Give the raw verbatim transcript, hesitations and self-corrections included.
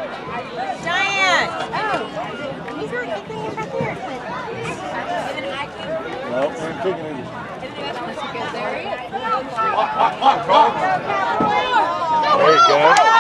Giant! Oh, he's not kicking him back here. Nope, I'm kicking it. There he is. There you go.